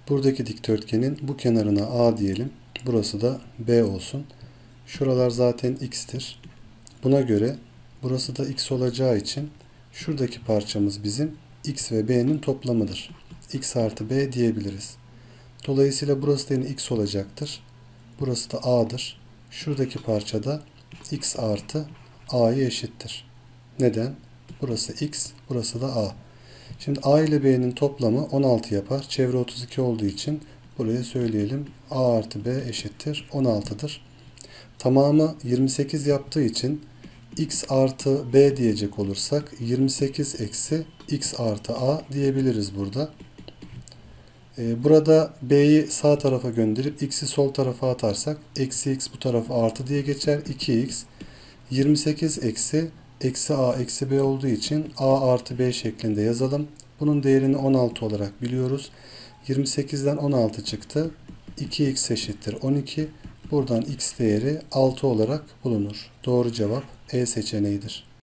Buradaki dikdörtgenin bu kenarına A diyelim. Burası da B olsun. Şuralar zaten x'tir. Buna göre burası da x olacağı için şuradaki parçamız bizim x ve b'nin toplamıdır. X artı b diyebiliriz. Dolayısıyla burası da yine x olacaktır. Burası da a'dır. Şuradaki parça da x artı a'ya eşittir. Neden? Burası x, burası da a. Şimdi a ile b'nin toplamı 16 yapar. Çevre 32 olduğu için buraya söyleyelim. A artı b eşittir 16'dır. Tamamı 28 yaptığı için x artı b diyecek olursak 28 eksi x artı a diyebiliriz burada. Burada b'yi sağ tarafa gönderip x'i sol tarafa atarsak eksi x bu tarafa artı diye geçer. 2x 28 eksi a eksi b olduğu için a artı b şeklinde yazalım. Bunun değerini 16 olarak biliyoruz. 28'den 16 çıktı. 2x eşittir 12. Buradan x değeri 6 olarak bulunur. Doğru cevap E seçeneğidir.